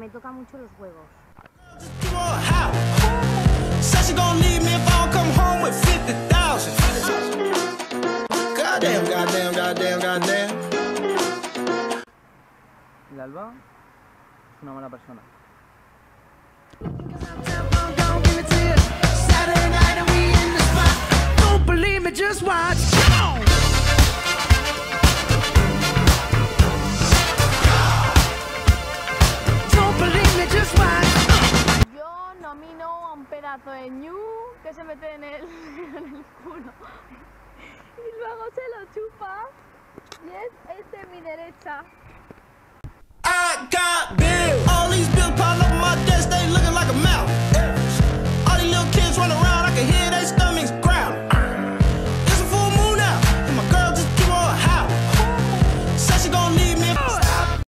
me toca mucho los huevos. El Alba es una mala persona. Yo nomino a un pedazo de ñu que se mete en el culo y luego se lo chupa y es este mi derecha. I got bills.